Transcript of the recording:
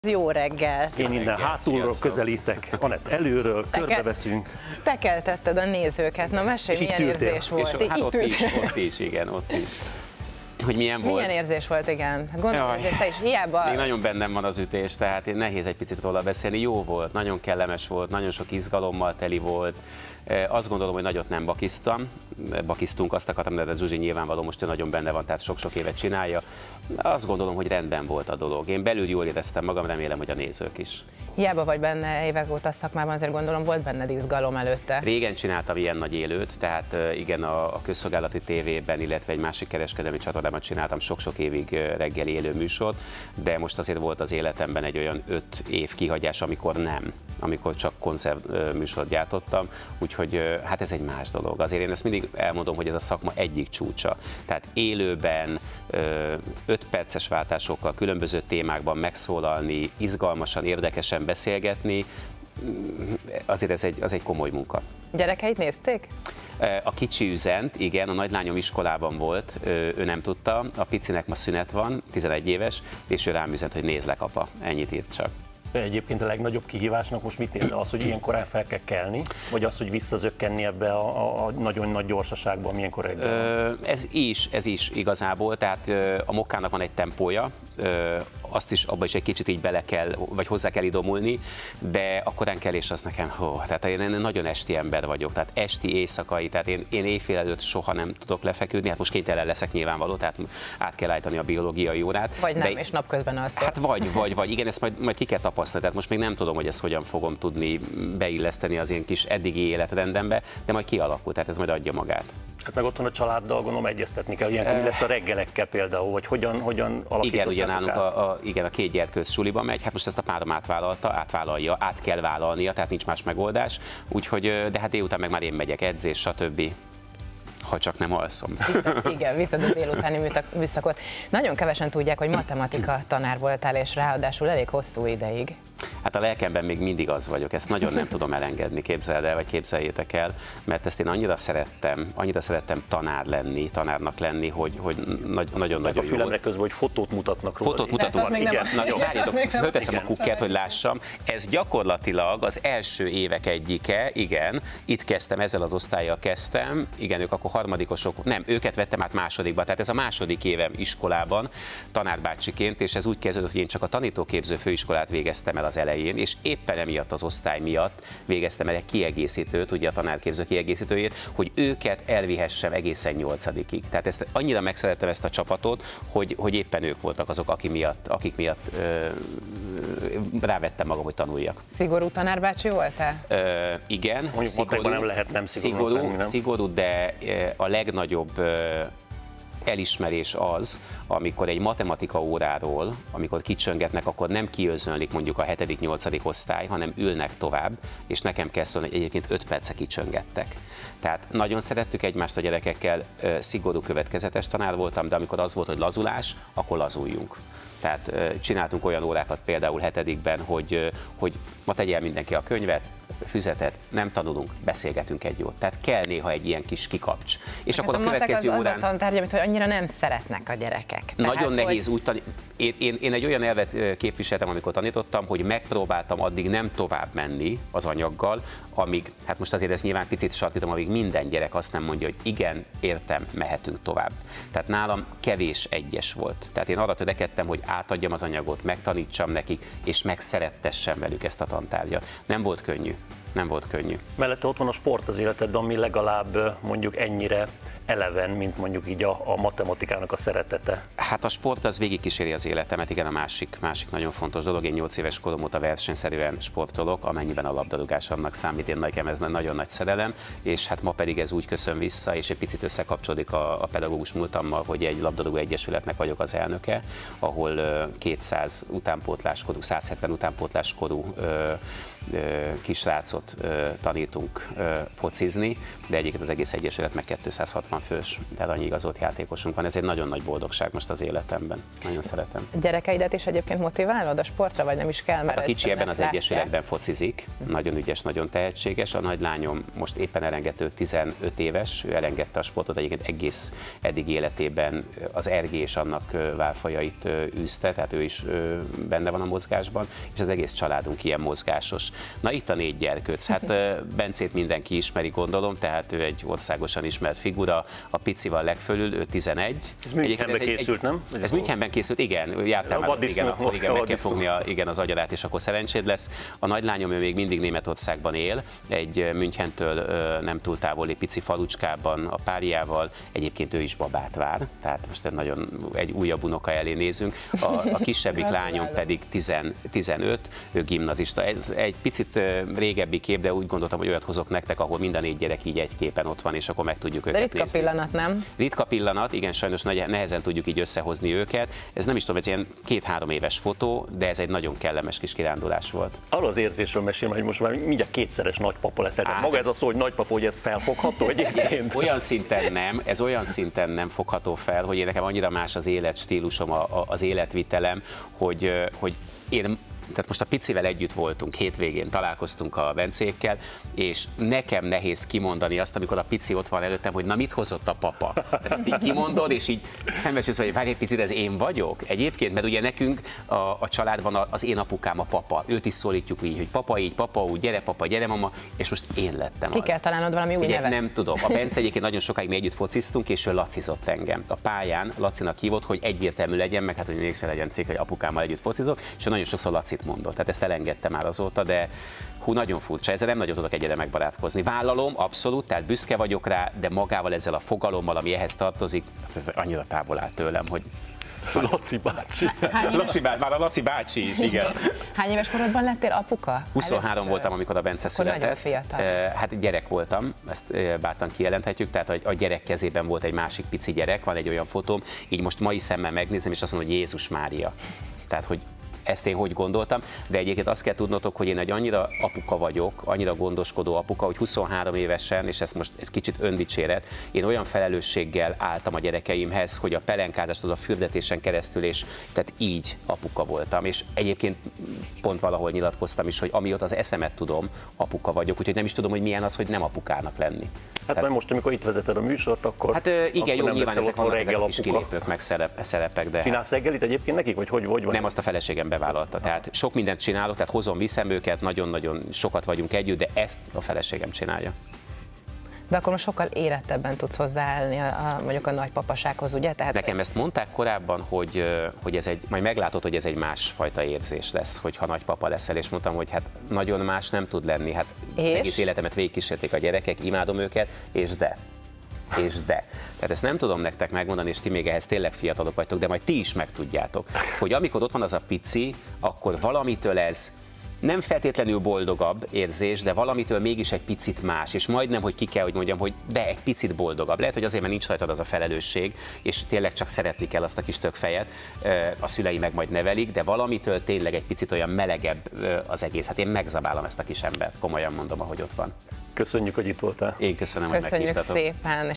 Jó reggel! Én innen hátulról közelítek, Anett előről, körbeveszünk. Te keltetted a nézőket, na mesélj, milyen érzés volt? És, hát ott is, igen, ott is. Hogy milyen volt? Milyen érzés volt, igen. Hát gondolom, hogy te is hiába... Még nagyon bennem van az ütés, tehát én nehéz egy picit róla beszélni. Jó volt, nagyon kellemes volt, nagyon sok izgalommal teli volt. Azt gondolom, hogy nagyot nem bakisztunk, azt akartam, de Zsuzsi nyilvánvaló most nagyon benne van, tehát sok-sok évet csinálja. Azt gondolom, hogy rendben volt a dolog. Én belül jól éreztem magam, remélem, hogy a nézők is. Hiába vagy benne évek óta a szakmában, azért gondolom volt benned izgalom előtte. Régen csináltam ilyen nagy élőt, tehát igen, a közszolgálati tévében, illetve egy másik kereskedelmi csatornában csináltam sok-sok évig reggeli élő műsort, de most azért volt az életemben egy olyan 5 év kihagyás, amikor csak koncertműsort gyártottam, úgyhogy hát ez egy más dolog. Azért én ezt mindig elmondom, hogy ez a szakma egyik csúcsa. Tehát élőben 5 perces váltásokkal különböző témákban megszólalni, izgalmasan, érdekesen beszélgetni, azért az egy komoly munka. Gyerekeit nézték? A kicsi üzent, igen, a nagylányom iskolában volt, ő nem tudta, a picinek ma szünet van, 11 éves, és ő rám üzent, hogy nézlek, apa, ennyit írt csak. Egyébként a legnagyobb kihívásnak most mit érde? Az, hogy ilyen korán fel kell kelni, vagy az, hogy visszazökkenni ebbe a nagyon nagy gyorsaságba, amilyenkor reggel? Ez is igazából, tehát a mokkának van egy tempója, azt is, abba is egy kicsit így bele kell, vagy hozzá kell idomulni, de a koránkelés az nekem, tehát én nagyon esti ember vagyok, tehát esti, éjszakai, tehát én éjfél előtt soha nem tudok lefeküdni, hát most kénytelen leszek nyilvánvaló, tehát át kell állítani a biológiai órát. Vagy nem, és napközben alszol. Hát vagy, igen, ezt majd ki kell tapasztalni, tehát most még nem tudom, hogy ezt hogyan fogom tudni beilleszteni az én kis eddigi életrendembe, de majd kialakul, tehát ez majd adja magát. Hát meg otthon a csáláddal gondolom egyeztetni kell, ilyenkor mi lesz a reggelekkel például, vagy hogyan alakítottátok? Igen, ugye nálunk a 2 gyerkőz suliba megy, hát most ezt a párom átvállalja, át kell vállalnia, tehát nincs más megoldás, úgyhogy, de hát délután meg már én megyek, edzés, stb. Ha csak nem alszom. Igen, viszed a délutáni műszakot. Nagyon kevesen tudják, hogy matematika tanár voltál, és ráadásul elég hosszú ideig. Hát a lelkemben még mindig az vagyok, ezt nagyon nem tudom elengedni, képzeld el, vagy képzeljétek el, mert ezt én annyira szerettem tanárnak lenni, hogy nagyon-nagyon jó. A fülemre közben, hogy fotót mutatnak róla. Fotót mutatunk. Fölteszem a kukkert, hogy lássam. Ez gyakorlatilag az első évek egyike, igen, itt kezdtem, ezzel az osztállyal kezdtem, igen, ők akkor harmadikosok, nem, őket vettem át másodikba, tehát ez a második évem iskolában tanárbácsiként, és ez úgy kezdődött, hogy én csak a tanítóképző főiskolát végeztem el az elején, és éppen emiatt az osztály miatt végeztem el egy kiegészítőt, ugye a tanárképző kiegészítőjét, hogy őket elvihessem egészen 8-ig. Tehát ezt annyira megszerettem ezt a csapatot, hogy éppen ők voltak azok, akik miatt rávettem magam, hogy tanuljak. Szigorú tanárbácsi voltál? Igen, nem lehet nem szigorú, de a legnagyobb elismerés az, amikor egy matematika óráról, amikor kicsöngetnek, akkor nem kiözönlik mondjuk a 7.-8. osztály, hanem ülnek tovább, és nekem kell szólni, hogy egyébként 5 perce kicsöngettek. Tehát nagyon szerettük egymást a gyerekekkel, szigorú, következetes tanár voltam, de amikor az volt, hogy lazulás, akkor lazuljunk. Tehát csináltunk olyan órákat például 7-ben, hogy ma tegye el mindenki a könyvet, füzetet, nem tanulunk, beszélgetünk egy jót. Tehát kell néha egy ilyen kis kikapcs. És hát akkor a következő órán... Az a tantárgy, amit annyira nem szeretnek a gyerekek. Nagyon nehéz úgy én egy olyan elvet képviseltem, amikor tanítottam, hogy megpróbáltam addig nem tovább menni az anyaggal, amíg, hát most azért ez nyilván picit sarkítom, amíg minden gyerek azt nem mondja, hogy igen, értem, mehetünk tovább. Tehát nálam kevés egyes volt. Tehát én arra törekedtem, hogy átadjam az anyagot, megtanítsam nekik, és megszerettessem velük ezt a tantárgyat. Nem volt könnyű. Nem volt könnyű. Mellette ott van a sport az életedben, ami legalább mondjuk ennyire eleven, mint mondjuk így a matematikának a szeretete. Hát a sport az végigkíséri az életemet, igen, a másik nagyon fontos dolog. Én 8 éves korom óta versenyszerűen sportolok, amennyiben a labdarúgás annak számít, én nekem ez nagyon nagy szerelem, és hát ma pedig ez úgy köszön vissza, és egy picit összekapcsolódik a pedagógus múltammal, hogy egy labdarúgó egyesületnek vagyok az elnöke, ahol 200 utánpótláskorú, 170 utánpótláskorú kisrácot tanítunk focizni, de egyébként az egész egyesület meg 260 fős, tehát annyi igazolt játékosunk van. Ez egy nagyon nagy boldogság most az életemben. Nagyon szeretem. Gyerekeidet is egyébként motiválod a sportra, vagy nem is kell? Hát a kicsi ebben az egyesületben focizik, nagyon ügyes, nagyon tehetséges. A nagylányom most éppen elengedte, 15 éves, ő elengedte a sportot, egyébként egész eddig életében az ergés annak válfajait űzte tűzte, tehát ő is benne van a mozgásban, és az egész családunk ilyen mozgásos. Na itt a 4 gyerkőc. Hát Bencét mindenki ismeri, gondolom, tehát ő egy országosan ismert figura, a picival legfölül, ő 11. Ez Münchenben készült, nem? Ez Münchenben készült, igen, jártál már, igen, akkor igen, meg kell fognia igen, az agyarát, és akkor szerencséd lesz. A nagylányom ő még mindig Németországban él, egy Münchentől nem túl távoli pici falucskában a párjával, egyébként ő is babát vár, tehát most egy újabb unoka elé nézünk. A kisebbik lányom pedig 15, ő gimnazista. Ez egy picit régebbi kép, de úgy gondoltam, hogy olyat hozok nektek, ahol mind a 4 gyerek így egy képen ott van, és akkor meg tudjuk őket nézni. De ritka pillanat, nem? Ritka pillanat, igen, sajnos nehezen tudjuk így összehozni őket. Ez nem is tudom, ez ilyen 2-3 éves fotó, de ez egy nagyon kellemes kis kirándulás volt. Arról az érzésről mesélem, hogy most már mindjárt 2-szeres nagypapa leszel. Maga ez a szó, hogy nagypapa, hogy ez felfogható egyébként? Ez olyan szinten nem fogható fel, hogy én nekem annyira más az életstílusom, az életvitelem, hogy én tehát most a picivel együtt voltunk, hétvégén találkoztunk a Bencékkel, és nekem nehéz kimondani azt, amikor a pici ott van előttem, hogy na mit hozott a papa. Tehát azt így kimondod, és így szembesülsz, hogy várj egy picit, ez én vagyok. Egyébként, mert ugye nekünk a családban az én apukám a papa. Őt is szólítjuk így, hogy papa így, papa úgy, gyere papa, gyere mama, és most én lettem az. Ki kell találnod valami új nevet? Nem tudom. A Bence egyébként nagyon sokáig mi együtt fociztunk, és ő lacizott engem. A pályán Lacinak hívott, hogy egyértelmű legyen, meg hát hogy mégsem legyen cikk, hogy apukámmal együtt focizok, és ő nagyon sokszor Lacit mondott. Tehát ezt elengedte már azóta, de nagyon furcsa, ezzel nem nagyon tudok egyre megbarátkozni. Vállalom, abszolút, tehát büszke vagyok rá, de magával ezzel a fogalommal, ami ehhez tartozik, hát ez annyira távol áll tőlem, hogy... Laci bácsi. Már a Laci bácsi is, igen. Hány éves korodban lettél apuka? 23 voltam, amikor a Bence született. Nagyon fiatal. Hát gyerek voltam, ezt bátran kijelenthetjük, tehát a gyerek kezében volt egy másik pici gyerek, van egy olyan fotóm, így most mai szemmel megnézem, és azt mondom, hogy Jézus Mária. Tehát, hogy ezt én hogy gondoltam, de egyébként azt kell tudnotok, hogy én egy annyira apuka vagyok, annyira gondoskodó apuka, hogy 23 évesen, és ez kicsit öndicséret, én olyan felelősséggel álltam a gyerekeimhez, hogy a pelenkázástól a fürdetésen keresztül, és tehát így apuka voltam, és egyébként pont valahol nyilatkoztam is, hogy amióta az eszemet tudom, apuka vagyok, úgyhogy nem is tudom, hogy milyen az, hogy nem apukának lenni. Hát majd most, amikor itt vezeted a műsort, akkor... Hát igen, akkor jó, nyilván ezek vannak ezek a kis apuka. kilépők, meg szerepek, de... Csinálsz reggelit egyébként nekik, vagy hogy vagy? Nem, azt a feleségem bevállalta. Tehát sok mindent csinálok, tehát hozom, viszem őket, nagyon-nagyon sokat vagyunk együtt, de ezt a feleségem csinálja. De akkor most sokkal érettebben tudsz hozzáállni mondjuk a nagypapasághoz, ugye? Tehát... Nekem ezt mondták korábban, hogy ez majd meglátod, hogy ez egy másfajta érzés lesz, hogyha nagypapa leszel, és mondtam, hogy hát nagyon más nem tud lenni. Hát az egész életemet végigkísérték a gyerekek, imádom őket, és de. Tehát ezt nem tudom nektek megmondani, és ti még ehhez tényleg fiatalok vagytok, de majd ti is megtudjátok, hogy amikor ott van az a pici, akkor valamitől ez nem feltétlenül boldogabb érzés, de valamitől mégis egy picit más, és majdnem, hogy ki kell, hogy mondjam, hogy de egy picit boldogabb. Lehet, hogy azért, mert nincs rajtad az a felelősség, és tényleg csak szeretni kell azt a kis tökfejet, a szülei meg majd nevelik, de valamitől tényleg egy picit olyan melegebb az egész. Hát én megzabálom ezt a kis embert, komolyan mondom, ahogy ott van. Köszönjük, hogy itt voltál. Én köszönöm, hogy meghívtatok. meghívtatok. Köszönjük szépen.